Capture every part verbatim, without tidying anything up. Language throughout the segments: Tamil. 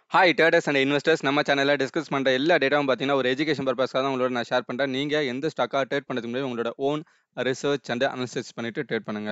ஹாய் ட்ரேடர்ஸ் அண்ட் இன்வெஸ்டர்ஸ் நம்ம சேனலில் டிஸ்கஸ் பண்ணுற எல்லா டேட்டாவும் பார்த்தீங்கன்னா ஒரு எஜுகேஷன் பர்பஸ்க்காக தான் உங்களோட நான் ஷேர் பண்ணுறேன். நீங்கள் எந்த ஸ்டாக்காக ட்ரேட் பண்ணுறதுக்கு முன்னாடி உங்களோட ஓன் ரிசர்ச் அண்ட் அனலிசிஸ் பண்ணிட்டு ட்ரேட் பண்ணுங்க.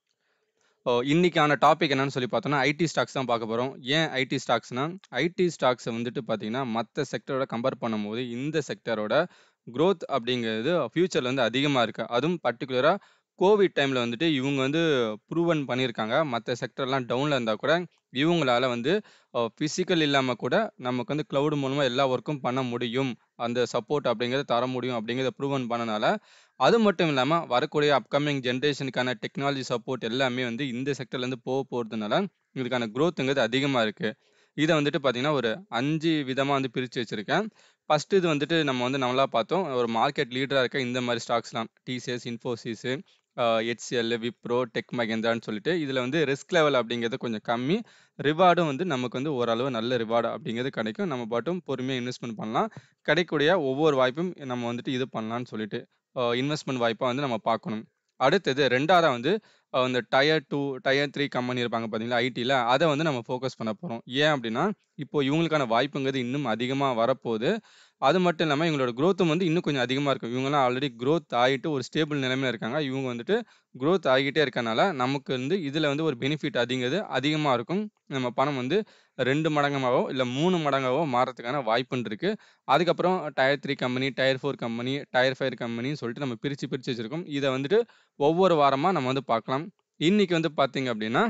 ஓ இன்னைக்கான டாபிக் என்னன்னு சொல்லி பார்த்தோம்னா ஐடி ஸ்டாக்ஸ் தான் பார்க்க போகிறோம். ஏன் ஐடி ஸ்டாக்ஸ்னா ஐடி ஸ்டாக்ஸை வந்துட்டு பார்த்தீங்கன்னா மற்ற செக்டரோட கம்பேர் பண்ணும்போது இந்த செக்டரோட growth அப்படிங்கிறது ஃபியூச்சரில் வந்து அதிகமாக இருக்குது. அதுவும் பர்டிகுலராக கோவிட் டைமில் வந்துட்டு இவங்க வந்து ப்ரூவன் பண்ணியிருக்காங்க. மற்ற செக்டர்லாம் டவுனில் இருந்தால் கூட இவங்களால வந்து ஃபிசிக்கல் இல்லாமல் கூட நமக்கு வந்து க்ளவுட் மூலமாக எல்லா ஒர்க்கும் பண்ண முடியும், அந்த சப்போர்ட் அப்படிங்கிறத தர முடியும் அப்படிங்கிறத ப்ரூவன் பண்ணனால, அது மட்டும் இல்லாமல் வரக்கூடிய அப்கமிங் ஜென்ரேஷனுக்கான டெக்னாலஜி சப்போர்ட் எல்லாமே வந்து இந்த செக்டர்லேருந்து போக போகிறதுனால இதுக்கான growthங்கிறது அதிகமாக இருக்குது. இதை வந்துட்டு பார்த்தீங்கன்னா ஒரு அஞ்சு விதமாக வந்து பிரித்து வச்சுருக்கேன். ஃபர்ஸ்ட் இது வந்துட்டு நம்ம வந்து நம்மளா பார்த்தோம். ஒரு மார்க்கெட் லீடரா இருக்க இந்த மாதிரி ஸ்டாக்ஸ்லாம் TCS, Infosys, HCL, Wipro, Tech மகேந்திரான்னு சொல்லிட்டு இதுல வந்து ரிஸ்க் லெவல் அப்படிங்கிறது கொஞ்சம் கம்மி. ரிவார்டும் வந்து நமக்கு வந்து ஓரளவு நல்ல ரிவார்டு அப்படிங்கிறது கிடைக்கும். நம்ம பாட்டும் பொறுமையாக இன்வெஸ்ட்மெண்ட் பண்ணலாம். கிடைக்கக்கூடிய ஒவ்வொரு வாய்ப்பும் நம்ம வந்துட்டு இது பண்ணலாம்னு சொல்லிட்டு இன்வெஸ்ட்மெண்ட் வாய்ப்பா வந்து நம்ம பார்க்கணும். அடுத்தது ரெண்டாவதா வந்து அஹ் இந்த tier two tier three company இருப்பாங்க பார்த்தீங்களா ஐடியில், அதை வந்து நம்ம ஃபோக்கஸ் பண்ண போகிறோம். ஏன் அப்படின்னா இப்போ இவங்களுக்கான வாய்ப்புங்கிறது இன்னும் அதிகமாக வரப்போகுது. அது மட்டும் இல்லாமல் இவங்களோட growth-ம் வந்து இன்னும் கொஞ்சம் அதிகமாக இருக்கும். இவங்கெல்லாம் ஆல்ரெடி growth ஆகிட்டு ஒரு ஸ்டேபிள் நிலைமையில இருக்காங்க. இவங்க வந்துட்டு growth ஆகிட்டே இருக்கனால நமக்கு வந்து இதில் வந்து ஒரு பெனிஃபிட் அதிங்கிறது அதிகமாக இருக்கும். நம்ம பணம் வந்து ரெண்டு மடங்காவோ இல்லை மூணு மடங்காவோ மாறதுக்கான வாய்ப்புன்னு இருக்கு. அதுக்கப்புறம் tier three company, tier four company, tier five கம்பெனின்னு சொல்லிட்டு நம்ம பிரித்து பிரித்து வச்சிருக்கோம். இதை வந்துட்டு ஒவ்வொரு வாரமாக நம்ம வந்து பார்க்கலாம். இன்னைக்கு வந்து பார்த்தீங்க அப்படின்னா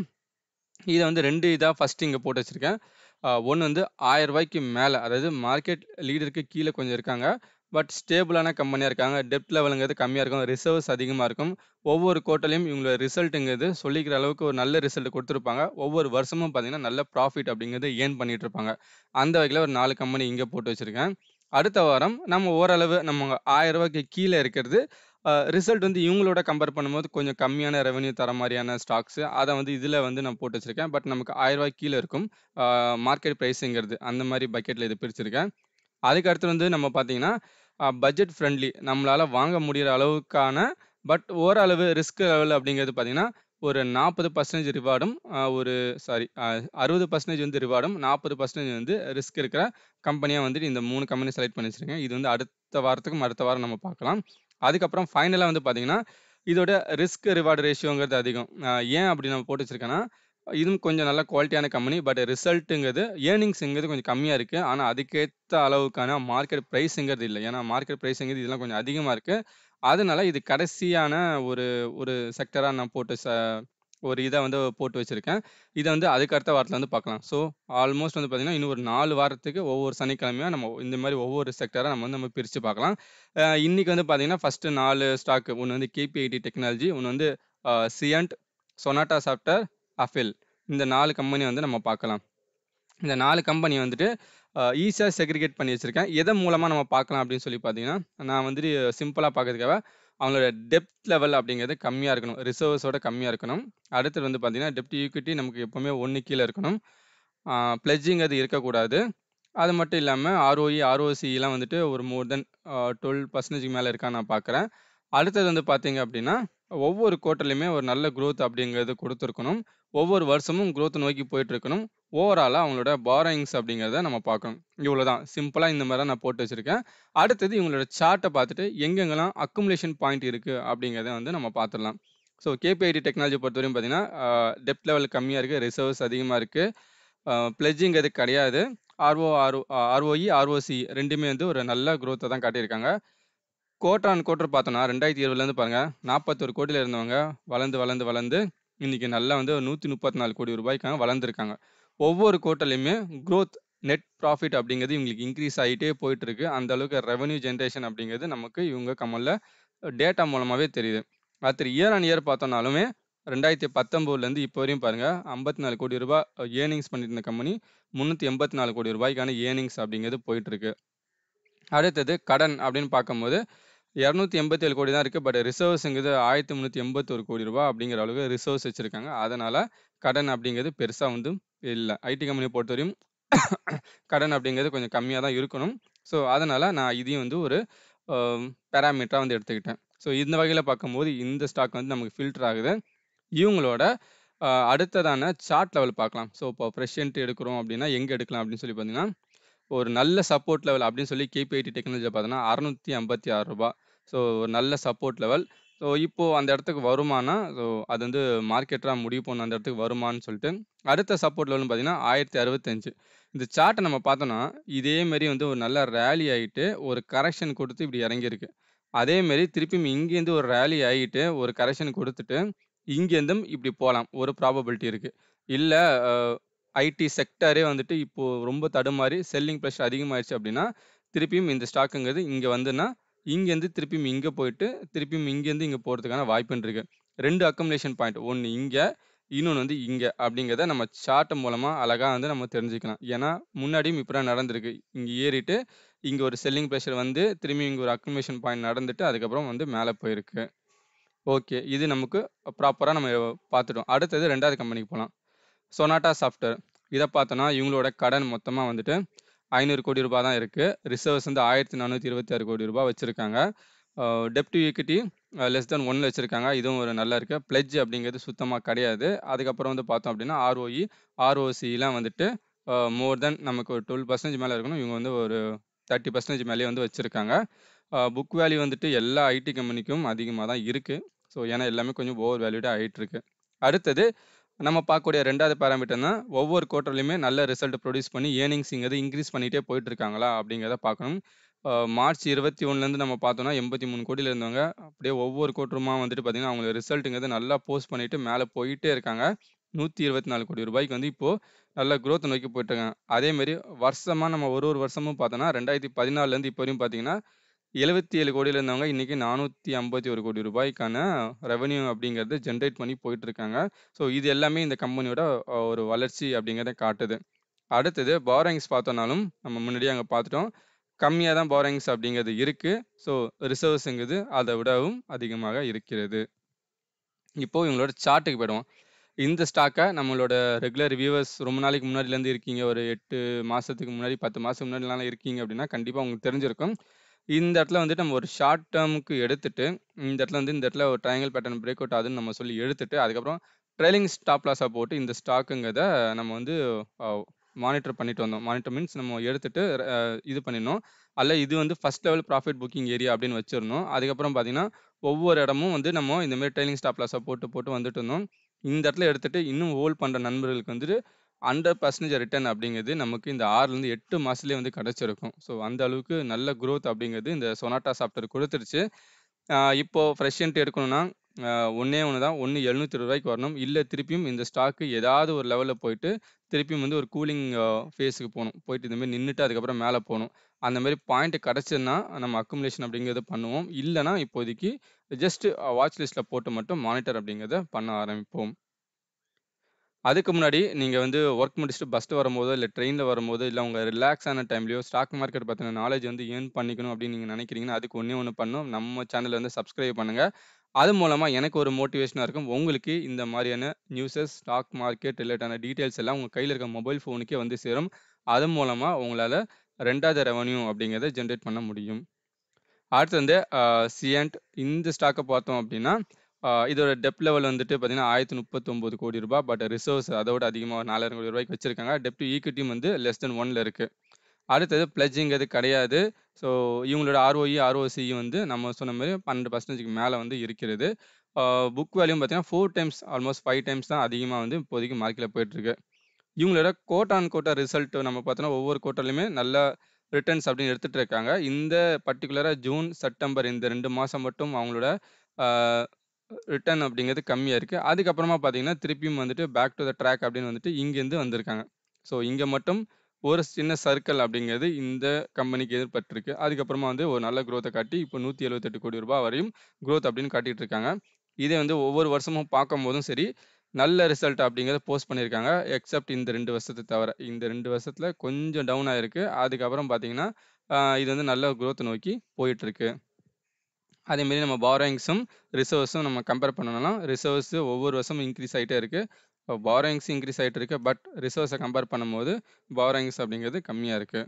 இதை வந்து ரெண்டு இதாக ஃபஸ்ட்டு இங்கே போட்டு வச்சுருக்கேன். ஒன்று வந்து ஆயிரம் ரூபாய்க்கு மேலே, அதாவது மார்க்கெட் லீடருக்கு கீழே கொஞ்சம் இருக்காங்க. பட் ஸ்டேபிளான கம்பெனியாக இருக்காங்க. டெப்ட் லெவலுங்கிறது கம்மியாக இருக்கும். ரிசர்வ்ஸ் அதிகமாக இருக்கும். ஒவ்வொரு குவார்ட்டர்லையும் இவங்களோட ரிசல்ட்டுங்கிறது சொல்லிக்கிற அளவுக்கு ஒரு நல்ல ரிசல்ட் கொடுத்துருப்பாங்க. ஒவ்வொரு வருஷமும் பார்த்தீங்கன்னா நல்ல ப்ராஃபிட் அப்படிங்கிறது ஏர்ன் பண்ணிட்டு இருப்பாங்க. அந்த வகையில் ஒரு நாலு கம்பெனி இங்கே போட்டு வச்சுருக்கேன். அடுத்த வாரம் நம்ம ஓரளவு நம்ம ஆயிரம் ரூபாய்க்கு கீழே இருக்கிறது ரிசல்ட் வந்து இவங்களோட கம்பேர் பண்ணும்போது கொஞ்சம் கம்மியான ரெவென்யூ தர மாதிரியான ஸ்டாக்ஸ், அதை வந்து இதில் வந்து நான் போட்டு வச்சிருக்கேன். பட் நமக்கு ஆயிரம் ரூபாய்க்கு கீழே இருக்கும் மார்க்கெட் ப்ரைஸுங்கிறது, அந்த மாதிரி பக்கெட்டில் இது பிரிச்சிருக்கேன். அதுக்கு அடுத்து வந்து நம்ம பார்த்தீங்கன்னா பட்ஜெட் ஃப்ரெண்ட்லி, நம்மளால வாங்க முடிகிற அளவுக்கான பட் ஓரளவு ரிஸ்க் லெவல் அப்படிங்கிறது பார்த்தீங்கன்னா ஒரு நாற்பது பர்சன்டேஜ் ரிவார்டும் ஒரு சாரி அறுபது பர்சன்டேஜ் வந்து ரிவார்டும் நாற்பது பர்சன்டேஜ் வந்து ரிஸ்க் இருக்கிற கம்பெனியாக வந்துட்டு இந்த மூணு கம்பெனி செலக்ட் பண்ணி வச்சிருக்கேன். இது வந்து அடுத்த வாரத்துக்கும் அடுத்த வாரம் நம்ம பார்க்கலாம். அதுக்கப்புறம் ஃபைனலாக வந்து பார்த்தீங்கன்னா இதோட ரிஸ்க் ரிவார்டு ரேஷியோங்கிறது அதிகம். அஹ் ஏன் அப்படி நம்ம போட்டு வச்சிருக்கேன்னா இதுவும் கொஞ்சம் நல்ல குவாலிட்டியான கம்பெனி, பட் ரிசல்ட்டுங்கிறது ஏர்னிங்ஸுங்கிறது கொஞ்சம் கம்மியாக இருக்குது. ஆனால் அதுக்கேற்ற அளவுக்கான மார்க்கெட் ப்ரைஸுங்கிறது இல்லை. ஏன்னா மார்க்கெட் ப்ரைஸுங்கிறது இதெல்லாம் கொஞ்சம் அதிகமாக இருக்குது. அதனால இது கடைசியான ஒரு ஒரு செக்டராக நான் போட்டு ச ஒரு இதை வந்து போட்டு வச்சுருக்கேன். இதை வந்து அதுக்கு அடுத்த வாரத்தில் வந்து பார்க்கலாம். ஸோ ஆல்மோஸ்ட் வந்து பார்த்தீங்கன்னா இன்னும் ஒரு நாலு வாரத்துக்கு ஒவ்வொரு சனிக்கிழமையாக நம்ம இந்த மாதிரி ஒவ்வொரு செக்டராக நம்ம வந்து நம்ம பிரித்து பார்க்கலாம். அஹ் இன்னைக்கு வந்து பார்த்தீங்கன்னா ஃபஸ்ட்டு நாலு ஸ்டாக்கு, ஒன்று வந்து கேபிஐடி டெக்னாலஜி, ஒன்று வந்து சியண்ட், சொனாட்டா சாஃப்ட்வேர், அஃபில், இந்த நாலு கம்பெனி வந்து நம்ம பார்க்கலாம். இந்த நாலு கம்பெனி வந்துட்டு ஈஸியாக செக்ரிகேட் பண்ணி வச்சுருக்கேன். எதன் மூலமாக நம்ம பார்க்கலாம் அப்படின்னு சொல்லி பார்த்தீங்கன்னா, நான் வந்துட்டு சிம்பிளாக பார்க்கறதுக்காக அவங்களோட டெப்த் லெவல் அப்படிங்கிறது கம்மியாக இருக்கணும், ரிசர்வ்ஸோட கம்மியாக இருக்கணும். அடுத்தது வந்து பார்த்தீங்கன்னா டெப்ட் ஈக்விட்டி நமக்கு எப்போவுமே ஒன்று கீழே இருக்கணும். பிளட்ஜிங் அது இருக்கக்கூடாது. அது மட்டும் இல்லாமல் ஆர்ஓஇ, ஆர்ஓசிலாம் வந்துட்டு ஒரு மோர் தென் டுவெல் பர்சன்டேஜ்க்கு மேலே இருக்கான்னு நான் பார்க்குறேன். அடுத்தது வந்து பார்த்தீங்க அப்படின்னா ஒவ்வொரு குவார்ட்டர்லையுமே ஒரு நல்ல growth அப்படிங்கிறது கொடுத்துருக்கணும். ஒவ்வொரு வருஷமும் growth நோக்கி போயிட்டு இருக்கணும். ஓவராலாக அவங்களோட பாரோயிங்ஸ் அப்படிங்கிறத நம்ம பார்க்கணும். இவ்வளோ தான் சிம்பிளாக இந்த மாதிரி தான் நான் போட்டு வச்சுருக்கேன். அடுத்தது இவங்களோட சார்ட்டை பார்த்துட்டு எங்கெங்கெல்லாம் அக்குமுலேஷன் பாயிண்ட் இருக்குது அப்படிங்கிறத வந்து நம்ம பார்த்துடலாம். ஸோ கேபிஐடி டெக்னாலஜி பொறுத்தவரையும் பார்த்தீங்கன்னா டெப்ட் லெவல் கம்மியாக இருக்குது, ரிசர்வ்ஸ் அதிகமாக இருக்குது, பிளட்ஜிங் அது கிடையாது. ஆர்ஓ ஆர்ஓ ஆர்ஓஇ, ஆர்ஓசி ரெண்டுமே வந்து ஒரு நல்ல growth-ஐ தான் காட்டியிருக்காங்க. குவார்டர் ஆன் குவார்டர் பார்த்தோன்னா ரெண்டாயிரத்தி இருபதுலேருந்து பாருங்கள் நாற்பத்தொரு கோடியில் இருந்தவங்க வளர்ந்து வளர்ந்து வளர்ந்து இன்னைக்கு நல்லா வந்து நூற்றி முப்பத்தி நாலு கோடி ரூபாய்க்காக வளர்ந்துருக்காங்க. ஒவ்வொரு குவார்ட்டர்லையுமே growth நெட் ப்ராஃபிட் அப்படிங்கிறது இவங்களுக்கு இன்க்ரீஸ் ஆகிட்டே போயிட்டு இருக்கு. அந்த அளவுக்கு ரெவன்யூ ஜென்ரேஷன் அப்படிங்கிறது நமக்கு இவங்க கம்மலில் டேட்டா மூலமாகவே தெரியுது. அடுத்து இயர் ஆன் இயர் பார்த்தோம்னாலுமே ரெண்டாயிரத்தி பத்தொம்போதுலேருந்து இப்போ வரையும் பாருங்கள் ஐம்பத்தி நாலு கோடி ரூபாய் ஏர்னிங்ஸ் பண்ணிட்டு இருந்த கம்பெனி முந்நூற்றி எண்பத்தி நாலு கோடி ரூபாய்க்கான ஏர்னிங்ஸ் அப்படிங்கிறது போயிட்டு இருக்கு. அடுத்தது கடன் அப்படின்னு பார்க்கும்போது இரநூத்தி எண்பத்தி ஏழு கோடி தான் இருக்குது. பட் ரிசர்வ்ஸுங்கிறது ஆயிரத்தி முந்நூற்றி எண்பத்தொரு கோடி ரூபாய் அப்படிங்கிற அளவுக்கு ரிசர்வ்ஸ் வச்சுருக்காங்க. அதனால் கடன் அப்படிங்கிறது பெருசாக வந்து இல்லை. ஐடி கம்பெனியை பொறுத்தவரையும் கடன் அப்படிங்கிறது கொஞ்சம் கம்மியாக தான் இருக்கணும். ஸோ அதனால் நான் இதையும் வந்து ஒரு பேராமீட்டராக வந்து எடுத்துக்கிட்டேன். ஸோ இந்த வகையில் பார்க்கும்போது இந்த ஸ்டாக் வந்து நமக்கு ஃபில்டர் ஆகுது. இவங்களோட அ அடுத்ததான சார்ட் லெவல் பார்க்கலாம். ஸோ இப்போ ஃப்ரெஷ் என்ட்ரி எடுக்கிறோம் அப்படின்னா, எங்க எடுக்கலாம் அப்படின்னு சொல்லி பார்த்தீங்கன்னா, ஒரு நல்ல சப்போர்ட் லெவல் அப்படின்னு சொல்லி கேபிஐடி டெக்னாலஜில பார்த்தோன்னா, ரூ. அறுநூற்று ஐம்பத்தி ஆறு. ஸோ ஒரு நல்ல சப்போர்ட் லெவல். ஸோ இப்போ அந்த இடத்துக்கு வருமானா, ஸோ அது வந்து மார்க்கெட்டரா முடிவு பண்ண அந்த இடத்துக்கு வருமான்னு சொல்லிட்டு, அடுத்த சப்போர்ட் லெவல்னு பார்த்தீங்கன்னா, ஆயிரத்தி அறுபத்தி ஐந்து. இந்த சார்ட்ட நம்ம பார்த்தோம்னா, இதே மாரி வந்து ஒரு நல்ல ரேலி ஆயிட்டு, ஒரு கரெக்ஷன் குடுத்து இப்படி இறங்கியிருக்கு. அதே மாரி திருப்பியும் இங்கேருந்து ஒரு ரேலி ஆயிட்டு, ஒரு கரெக்ஷன் குடுத்துட்டு, இங்கேருந்தும் இப்படி போலாம். ஒரு ப்ராபபிலிட்டி இருக்கு. இல்ல அ ஐடி செக்டாரே வந்துட்டு இப்போ ரொம்ப தடுமாறி செல்லிங் பிரஷர் அதிகமாயிருச்சு அப்படின்னா, திருப்பியும் இந்த ஸ்டாக்குங்கிறது இங்க வந்துன்னா, இங்கேருந்து திருப்பியும் இங்க போயிட்டு, திருப்பியும் இங்கேருந்து இங்க போறதுக்கான வாய்ப்புன்னு இருக்கு. ரெண்டு அக்குமுலேஷன் பாயிண்ட். ஒண்ணு இங்க, இன்னொன்னு வந்து இங்க அப்படிங்கிறத நம்ம சார்ட் மூலமா அழகா வந்து நம்ம தெரிஞ்சுக்கலாம். ஏன்னா, முன்னாடியும் இப்படிதான் நடந்திருக்கு. இங்க ஏறிட்டு, இங்க ஒரு செல்லிங் பிரஷர் வந்து, திரும்பியும் இங்க ஒரு அக்குமுலேஷன் பாயிண்ட் நடந்துட்டு, அதுக்கப்புறம் வந்து மேல போயிருக்கு. ஓகே. இது நமக்கு ப்ராப்பரா நம்ம பார்த்துட்டோம். அடுத்தது இரண்டாவது கம்பெனிக்கு போலாம். Sonata software. இத பார்த்தோம்னா, இவங்களோட கடன் மொத்தமா வந்துட்டு ரூ. ஐநூறு கோடி ரூபாய் தான் இருக்கு. ரிசர்வ்ஸ் வந்து ரூ. ஆயிரத்தி நானூற்று இருபத்தி ஆறு கோடி ரூபாய் வச்சிருக்காங்க. அ டெப்ட் டு ஈக்விட்டி அ லெஸ் தென் ஒன்ல வச்சிருக்காங்க. இதுவும் ஒரு நல்லா இருக்கு. பிளெட்ஜ் அப்படிங்கிறது சுத்தமா கிடையாது. அதுக்கப்புறம் வந்து பார்த்தோம் அப்படின்னா, ஆர்ஓஇ, ஆர்ஓசிலாம் வந்துட்டு அ மோர் தென் நமக்கு ஒரு பன்னிரண்டு சதவீதம் மேல இருக்கணும். இவங்க வந்து ஒரு முப்பது சதவீதம் மேலேயே வந்து வச்சிருக்காங்க. அ புக் வேல்யூ வந்துட்டு எல்லா ஐடி கம்பெனிக்கும் அதிகமா தான் இருக்கு. ஸோ ஏன்னா எல்லாமே கொஞ்சம் ஓவர் வேல்யூடா ஆயிட்டு இருக்கு. அடுத்தது நம்ம பார்க்கக்கூடிய இரண்டாவது பாராமீட்டர்னா, ஒவ்வொரு குவார்ட்டர்லயுமே நல்ல ரிசல்ட் ப்ரொடியூஸ் பண்ணி ஏர்னிங்ஸ்ங்கிறது இன்கிரீஸ் பண்ணிட்டே போயிட்டு இருக்காங்களா? அப்படிங்கிறத பார்க்கணும். அ மார்ச் இருபத்தி ஒன்றுலேருந்து நம்ம பார்த்தோம்னா, எண்பத்தி மூன்று கோடியில இருந்தவங்க, அப்படியே ஒவ்வொரு குவார்ட்டருமா வந்துட்டு பார்த்தீங்கன்னா, அவங்களோட ரிசல்ட்டுங்கிறது நல்லா போஸ்ட் பண்ணிட்டு மேல போயிட்டே இருக்காங்க. ரூ. நூற்று இருபத்தி நான்கு கோடி ரூபாய்க்கு வந்து இப்போ நல்ல குரோத் நோக்கி போயிட்டு இருக்காங்க. அதே மாரி வருஷமா நம்ம ஒரு ஒரு வருஷமும் பார்த்தோம்னா, இரண்டாயிரத்தி பதினாலிலேருந்து இப்போ வரையும் பார்த்தீங்கன்னா, எழுபத்தி ஏழு கோடியில இருந்தவங்க இன்னைக்கு ரூ. நானூற்று ஐம்பத்தி ஒன்று கோடி ரூபாய்க்கான ரெவென்யூ அப்படிங்கிறது ஜெனரேட் பண்ணி போயிட்டு இருக்காங்க. ஸோ இது எல்லாமே இந்த கம்பெனியோட அ ஒரு வளர்ச்சி அப்படிங்கிறத காட்டுது. அடுத்தது பாரோயிங்ஸ் பார்த்தோம்னாலும், நம்ம முன்னாடியே அங்க பார்த்துட்டோம். கம்மியா தான் பாரோயிங்ஸ் அப்படிங்கிறது இருக்கு. ஸோ ரிசர்வ்ஸ்ங்கிறது அத விடவும் அதிகமாக இருக்கிறது. இப்போ இவங்களோட சார்ட்டுக்கு போயிடுவோம். இந்த ஸ்டாக்க நம்மளோட ரெகுலர் வியூவர்ஸ் ரொம்ப நாளைக்கு முன்னாடிலேருந்து இருக்கீங்க. ஒரு எட்டு மாசத்துக்கு முன்னாடி, பத்து மாசத்துக்கு முன்னாடிலாம் இருக்கீங்க அப்படின்னா, கண்டிப்பா உங்களுக்கு தெரிஞ்சிருக்கும். இந்த இடத்துல வந்துட்டு நம்ம ஒரு ஷார்ட் டெர்முக்கு எடுத்துட்டு, இந்த இடத்துல வந்து இந்த இடத்துல ஒரு ட்ரையாங்கிள் பேட்டர்ன் பிரேக் அவுட் ஆகுதுன்னு நம்ம சொல்லி எடுத்துட்டு, அதுக்கப்புறம் ட்ரெய்லிங் ஸ்டாப் லாஸா போட்டு இந்த ஸ்டாக்குங்கிறத நம்ம வந்து அ மானிட்டர் பண்ணிட்டு வந்தோம். மானிட்டர் மீன்ஸ் நம்ம எடுத்துட்டு அ இது பண்ணிடணும். அல்ல இது வந்து first level profit booking area அப்படின்னு வச்சிரணும். அதுக்கப்புறம் பார்த்தீங்கன்னா, ஒவ்வொரு இடமும் வந்து நம்ம இந்த மாரி ட்ரெய்லிங் ஸ்டாப் லாஸா போட்டு, போட்டு வந்துட்டு இருந்தோம். இந்த இடத்துல எடுத்துட்டு இன்னும் ஹோல்ட் பண்ற நண்பர்களுக்கு வந்துட்டு நூறு சதவீதம் ரிட்டர்ன் அப்படிங்கிறது நமக்கு இந்த ஆறிலிருந்து எட்டு மாசத்துலயே வந்து கிடைச்சிருக்கும். ஸோ அந்த அளவுக்கு நல்ல குரோத் அப்படிங்கிறது இந்த சொனாட்டா சாஃப்ட்வேர் குடுத்துருச்சு. அ இப்போ ஃப்ரெஷ் என்ட்ரி எடுக்கணும்னா, அ ஒண்ணே ஒண்ணு தான். ஒண்ணு ரூ. எழுநூற்று இருபது ரூபாய்க்கு வரணும். இல்ல திருப்பியும் இந்த ஸ்டாக் ஏதாவது ஒரு லெவல்ல போயிட்டு, திருப்பியும் வந்து ஒரு கூலிங் அ ஃபேஸ்க்கு போணும். போயிட்டு இந்த மாரி நின்னுட்டு அதுக்கப்புறம் மேல போணும். அந்த மாரி பாயிண்ட் கிடைச்சதுன்னா, நம்ம அக்குமுலேஷன் அப்படிங்கிறத பண்ணுவோம். இல்லன்னா இப்போதைக்கு ஜஸ்ட் வாட்ச் லிஸ்ட்ல போட்டு மட்டும் மானிட்டர் அப்படிங்கிறத பண்ண ஆரம்பிப்போம். அதுக்கு முன்னாடி நீங்க வந்து வொர்க் முடிச்சுட்டு பஸ்ல வரும்போதோ, இல்ல ட்ரெயின்ல வரும்போதோ, இல்ல உங்க ரிலாக்ஸான டைம்லயோ ஸ்டாக் மார்க்கெட் பத்தின நாலேட்ஜ் வந்து ஏர்ன் பண்ணிக்கணும் அப்படின்னு நீங்க நினைக்கிறீங்கன்னா, அதுக்கு ஒண்ணே ஒண்ணு பண்ணணும். நம்ம சேனல வந்து சப்ஸ்கிரைப் பண்ணுங்க. அது மூலமா எனக்கு ஒரு மோட்டிவேஷனா இருக்கும். உங்களுக்கு இந்த மாரியான நியூஸஸ், ஸ்டாக் மார்க்கெட் ரிலேட்டடான டீட்டெயில்ஸ் எல்லாம் உங்க கையில இருக்க மொபைல் ஃபோனுக்கே வந்து சேரும். அது மூலமா உங்களால இரண்டாவது ரெவென்யூ அப்படிங்கிறத ஜெனரேட் பண்ண முடியும். அடுத்து வந்து அ சியன்ட் இந்த ஸ்டாக்க பார்த்தோம் அப்படின்னா, அ இதோட டெப்ட் லெவல் வந்துட்டு பார்த்தீங்கன்னா, ரூ. ஆயிரத்தி முப்பத்தி ஒன்பது கோடி ரூபாய். பட் ரிசர்வ்ஸ் அதோட அதிகமா ரூ. நாலாயிரம் கோடி ரூபாய்க்கு வச்சிருக்காங்க. டெப்ட் டு ஈக்விட்டியும் வந்து லெஸ் தென் ஒன்ல இருக்கு. அடுத்தது பிளட்ஜிங்கிறது கிடையாது. ஸோ இவங்களோட ஆர்ஓஇ, ஆர்ஓசியும் வந்து நம்ம சொன்ன மாரி பன்னிரண்டு சதவீதம் மேல வந்து இருக்கிறது. அ புக் வேல்யூவும் பார்த்தீங்கன்னா, நான்கு டைம்ஸ் ஆல்மோஸ்ட் ஐந்து டைம்ஸ் தான் அதிகமா வந்து இப்போதைக்கு மார்க்கெட்ல போயிட்டு இருக்கு. இவங்களோட குவார்ட்டர் ஆன் குவார்ட்டர் ரிசல்ட் நம்ம பார்த்தோம்னா, ஒவ்வொரு குவார்ட்டர்லயுமே நல்ல ரிட்டர்ன்ஸ் அப்படின்னு எடுத்துட்டு இருக்காங்க. இந்த பர்ட்டிகுலரா ஜூன், செப்டம்பர் இந்த ரெண்டு மாசம் மட்டும் அவங்களோட ஆ ரிட்டர்ன் அப்படிங்கிறது கம்மியா இருக்கு. அதுக்கப்புறமா பார்த்தீங்கன்னா, திருப்பியும் வந்துட்டு பேக் டூ த ட்ராக் அப்படின்னு வந்துட்டு இங்கேருந்து வந்திருக்காங்க. ஸோ இங்க மட்டும் ஒரு சின்ன சர்க்கிள் அப்படிங்கிறது இந்த கம்பெனிக்கு ஏற்பட்டிருக்கு. அதுக்கப்புறமா வந்து ஒரு நல்ல குரோத்த காட்டி இப்போ ரூ. நூற்று எழுபத்தி எட்டு கோடி ரூபாய் வரையும் குரோத் அப்படின்னு காட்டிட்டு இருக்காங்க. இதே வந்து ஒவ்வொரு வருஷமும் பார்க்கும்போதும் சரி, நல்ல ரிசல்ட் அப்படிங்கிறத போஸ்ட் பண்ணியிருக்காங்க. எக்ஸெப்ட் இந்த ரெண்டு வருஷத்த தவிர. இந்த ரெண்டு வருஷத்துல கொஞ்சம் டவுன் ஆயிருக்கு. அதுக்கப்புறம் பார்த்தீங்கன்னா, ஆ இது வந்து நல்ல குரோத் நோக்கி போயிட்டுருக்கு. அதேமாரி நம்ம பாரோயிங்ஸும், ரிசர்வ்ஸும் நம்ம கம்பேர் பண்ணோம்னா, ரிசர்வ்ஸ் ஒவ்வொரு வருஷமும் இன்க்ரீஸ் ஆயிட்டே இருக்கு. பாரோயிங்ஸ் இன்க்ரீஸ் ஆயிட்டு இருக்கு. பட் ரிசர்வ்ஸ கம்பேர் பண்ணும்போது, பாரோயிங்ஸ் அப்படிங்கிறது கம்மியா இருக்கு.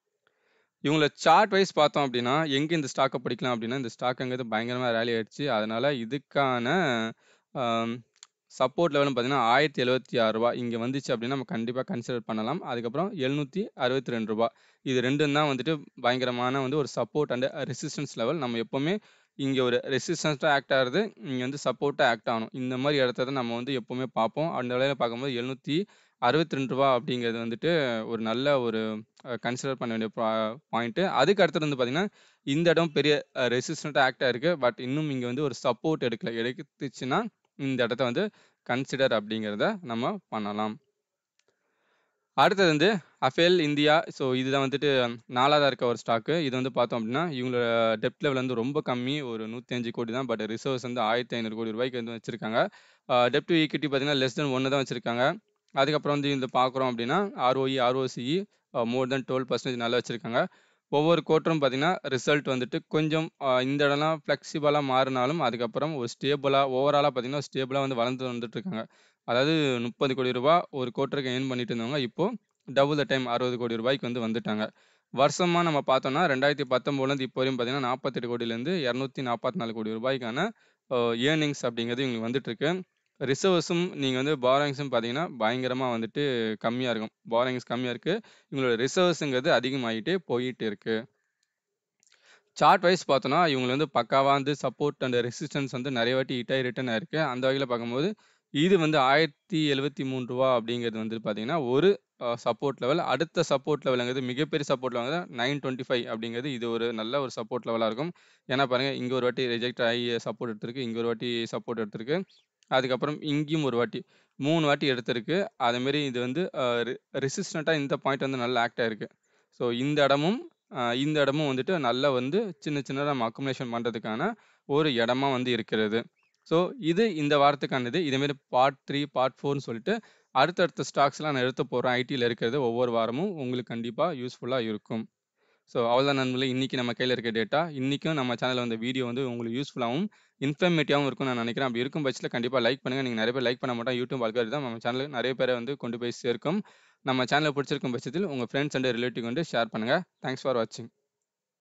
இவங்கள சார்ட் வைஸ் பார்த்தோம் அப்படின்னா, எங்க இந்த ஸ்டாக்க பிடிக்கலாம் அப்படின்னா, இந்த ஸ்டாக்ங்கிறது பயங்கரமா ராலி ஆயிடுச்சு. அதனால இதுக்கான அ சப்போர்ட் லெவல்னு பார்த்தீங்கன்னா ரூ. ஆயிரத்தி எழுபத்தி ஆறு இங்க வந்துச்சு அப்படின்னா நம்ம கண்டிப்பா கன்சிடர் பண்ணலாம். அதுக்கப்புறம் ரூ. எழுநூத்தி அறுபத்தி ரெண்டு இது ரெண்டும் தான் வந்துட்டு பயங்கரமான வந்து ஒரு சப்போர்ட் அண்ட் ரெசிஸ்டன்ஸ் லெவல். நம்ம எப்பவுமே இங்க ஒரு ரெசிஸ்டன்ஸா ஆக்ட் ஆகுறது, இங்க வந்து சப்போர்ட்டா ஆக்ட் ஆகணும். இந்த மாதிரி இடத்த தான் நம்ம வந்து எப்பவுமே பார்ப்போம். அந்த வேலையில பார்க்கும்போது ரூ. எழுநூத்தி அறுபத்தி ரெண்டு அப்படிங்கிறது வந்துட்டு ஒரு நல்ல ஒரு கன்சிடர் பண்ண வேண்டிய பாயிண்ட். அதுக்கு அடுத்தது வந்து பார்த்தீங்கன்னா இந்த இடம் பெரிய ரெசிஸ்டன்ட்டா ஆக்ட் ஆயிருக்கு. பட் இன்னும் இங்க வந்து ஒரு சப்போர்ட் எடுக்கல. எடுத்துச்சுன்னா இந்த இடத்த வந்து கன்சிடர் அப்படிங்கிறத நம்ம பண்ணலாம். அடுத்தது வந்து அஃபேல் இந்தியா. ஸோ இதுதான் வந்துட்டு நாலாவதா இருக்க ஒரு ஸ்டாக்கு. இது வந்து பார்த்தோம் அப்படின்னா இவங்களோட டெப்ட் லெவல் வந்து ரொம்ப கம்மி. ஒரு நூற்றி ஐந்து கோடி தான். பட் ரிசர்வ்ஸ் வந்து ஆயிரத்தி ஐநூறு கோடி ரூபாய்க்கு வந்து வச்சிருக்காங்க. டெப்ட் டு ஈக்விட்டி பார்த்தீங்கன்னா லெஸ் தென் ஒன்று தான் வச்சிருக்காங்க. அதுக்கப்புறம் வந்து இந்த பார்க்குறோம் அப்படின்னா ROE ROCE more than twelve percentage நல்லா வச்சிருக்காங்க. ஒவ்வொரு குவார்ட்டரும் பார்த்தீங்கன்னா ரிசல்ட் வந்துட்டு கொஞ்சம் இந்த இடம்லாம் ஃப்ளெக்சிபிளாக மாறினாலும் அதுக்கப்புறம் ஒரு ஸ்டேபிளாக ஓவராலாக பார்த்தீங்கன்னா ஸ்டேபிளாக வந்து வளர்ந்து வந்துட்டு இருக்காங்க. அதாவது முப்பது கோடி ரூபாய் ஒரு குவார்ட்டருக்கு ஏர்ன் பண்ணிட்டு இருந்தவங்க இப்போ டபுள் த டைம் அறுபது கோடி ரூபாய்க்கு வந்து வந்துட்டாங்க. வருஷமா நம்ம பார்த்தோம்னா ரெண்டாயிரத்தி பத்தொன்பதுலேருந்து இப்போ வரையும் பார்த்தீங்கன்னா நாற்பத்தெட்டு கோடியிலேருந்து இரநூத்தி நாற்பத்தி நாலு கோடி ரூபாய்க்கான ஏர்னிங்ஸ் அப்படிங்கிறது இவங்களுக்கு வந்துட்டு இருக்கு. ரிசர்வ்ஸும் நீங்கள் வந்து பாரோயிங்ஸும் பார்த்தீங்கன்னா பயங்கரமாக வந்துட்டு கம்மியாக இருக்கும். பாரோயிங்ஸ் கம்மியாக இருக்குது. இவங்களோட ரிசர்வ்ஸுங்கிறது அதிகமாகிட்டே போயிட்டு இருக்கு. சார்ட் வைஸ் பார்த்தோன்னா இவங்க வந்து பக்காவாக வந்து சப்போர்ட் அண்ட் ரெசிஸ்டன்ஸ் வந்து நிறைய வாட்டி ஹிட் ஆகி ரிட்டர்ன் ஆயிருக்கு. அந்த வகையில் பார்க்கும்போது இது வந்து ஆயிரத்தி எழுபத்தி மூணு ரூபா அப்படிங்கிறது வந்து பார்த்தீங்கன்னா ஒரு சப்போர்ட் லெவல். அடுத்த சப்போர்ட் லெவலுங்கிறது மிகப்பெரிய support level nine twenty five அப்படிங்கிறது இது ஒரு நல்ல ஒரு சப்போர்ட் லெவலாக இருக்கும். ஏன்னா பாருங்கள் இங்கே ஒரு வாட்டி ரிஜெக்ட் ஆகி சப்போர்ட் எடுத்திருக்கு, இங்கே ஒரு வாட்டி சப்போர்ட் எடுத்திருக்கு, அதுக்கப்புறம் இங்கேயும் ஒரு வாட்டி மூணு வாட்டி எடுத்திருக்கு. அதேமாரி இது வந்து ரெசிஸ்டண்ட்டாக இந்த பாயிண்ட் வந்து நல்லா ஆக்ட் ஆயிருக்கு. ஸோ இந்த இடமும் இந்த இடமும் வந்துட்டு நல்லா வந்து சின்ன சின்னதாக நம்ம அக்குமுலேஷன் பண்ணுறதுக்கான ஒரு இடமா வந்து இருக்கிறது. ஸோ இது இந்த வாரத்துக்கானது. இதேமாரி பார்ட் த்ரீ பார்ட் ஃபோர்னு சொல்லிட்டு அடுத்தடுத்த ஸ்டாக்ஸ்லாம் நான் எடுத்து போகிறேன். ஐடியில் இருக்கிறது ஒவ்வொரு வாரமும் உங்களுக்கு கண்டிப்பாக யூஸ்ஃபுல்லாக இருக்கும். ஸோ அவ்வளோதான் நண்பர்களே, இன்றைக்கி நம்ம கையில் இருக்க டேட்டா. இன்றைக்கும் நம்ம சேனலில் வந்த வீடியோ வந்து உங்களுக்கு யூஸ்ஃபுல்லாகவும் இன்ஃபர்மேட்டிவாகவும் இருக்கும்னு நான் நினைக்கிறேன். அப்படி இருக்கும் பட்சத்தில் கண்டிப்பாக லைக் பண்ணுங்கள். நீங்கள் நிறைய பேர் லைக் பண்ண மாட்டோம். யூடியூப் ஆல்காரிதம் தான் நம்ம சேனலுக்கு நிறைய பேரை வந்து கொண்டு போய் சேர்க்கும். நம்ம சேனலை பிடிச்சிருக்கும் பட்சத்தில் உங்கள் ஃப்ரெண்ட்ஸ் அண்ட் ரிலேட்டிவ் வந்து ஷேர் பண்ணுங்கள். தேங்க்ஸ் ஃபார் வாட்சிங்.